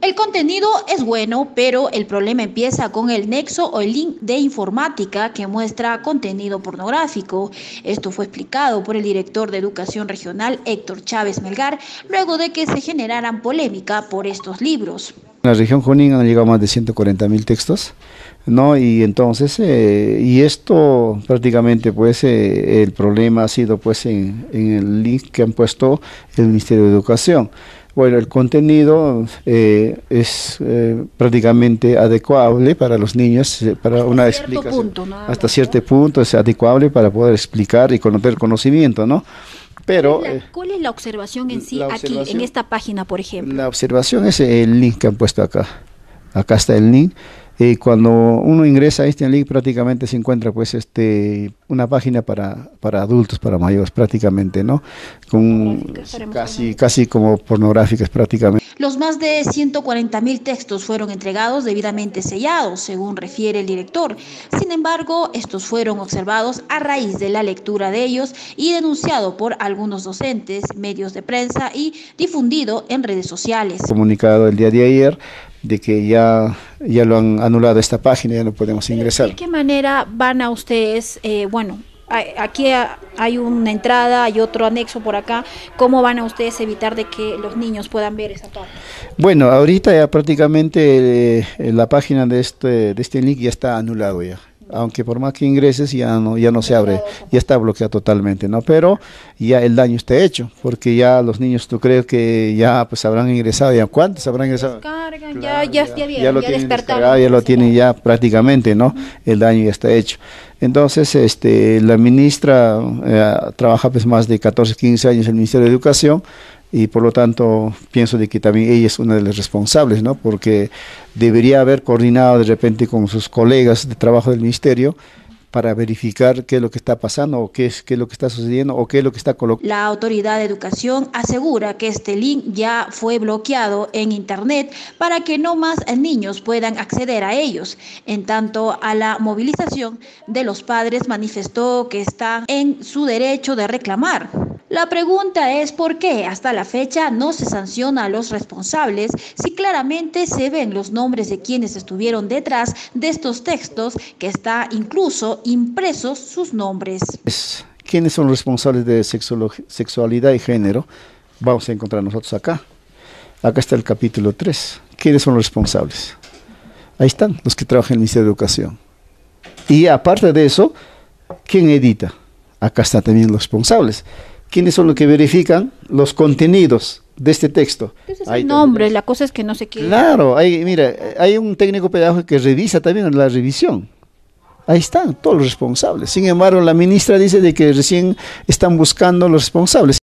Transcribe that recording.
El contenido es bueno, pero el problema empieza con el nexo o el link de informática que muestra contenido pornográfico. Esto fue explicado por el director de Educación Regional, Héctor Chávez Melgar, luego de que se generaran polémica por estos libros. En la región Junín han llegado más de 140.000 textos, ¿no? Y entonces, y esto prácticamente, pues, el problema ha sido, pues, en el link que han puesto el Ministerio de Educación. Bueno, el contenido es prácticamente adecuable para los niños, para una explicación. Hasta cierto punto es adecuable para poder explicar y conocer conocimiento, ¿no? Pero, ¿cuál es la observación en sí aquí, en esta página, por ejemplo? La observación es el link que han puesto acá. Acá está el link. Cuando uno ingresa a este link prácticamente se encuentra, pues, una página para adultos, para mayores prácticamente, ¿no? Con casi como pornográficas prácticamente. Los más de 140.000 textos fueron entregados debidamente sellados, según refiere el director. Sin embargo, estos fueron observados a raíz de la lectura de ellos y denunciado por algunos docentes, medios de prensa y difundido en redes sociales. Comunicado el día de ayer de que ya lo han anulado esta página, ya no podemos ingresar. ¿De qué manera van a ustedes, aquí hay una entrada, hay otro anexo por acá, ¿cómo van a ustedes evitar de que los niños puedan ver esa parte? Bueno, ahorita ya prácticamente la página de este link ya está anulado ya. Aunque por más que ingreses ya no se abre, ya está bloqueado totalmente, ¿no? Pero ya el daño está hecho, porque ya los niños, tú crees que ya pues habrán ingresado, ¿ya cuántos habrán ingresado? Descargan, claro, ya lo tienen descargado, ya lo tienen ya prácticamente, ¿no? El daño ya está hecho. Entonces, la ministra trabaja pues más de 14, 15 años en el Ministerio de Educación, y por lo tanto pienso de que también ella es una de las responsables, ¿no? Porque debería haber coordinado de repente con sus colegas de trabajo del ministerio para verificar qué es lo que está pasando o qué es lo que está sucediendo o qué es lo que está colocando. La autoridad de educación asegura que este link ya fue bloqueado en internet para que no más niños puedan acceder a ellos. En tanto, a la movilización de los padres manifestó que está en su derecho de reclamar. La pregunta es por qué hasta la fecha no se sanciona a los responsables si claramente se ven los nombres de quienes estuvieron detrás de estos textos, que está incluso impresos sus nombres. ¿Quiénes son los responsables de sexualidad y género? Vamos a encontrar nosotros acá. Acá está el capítulo 3. ¿Quiénes son los responsables? Ahí están los que trabajan en el Ministerio de Educación. Y aparte de eso, ¿quién edita? Acá están también los responsables. ¿Quiénes son los que verifican los contenidos de este texto? Ese es el nombre, la cosa es que no se quiere. Claro, hay un técnico pedagógico que revisa también la revisión. Ahí están todos los responsables. Sin embargo, la ministra dice de que recién están buscando los responsables.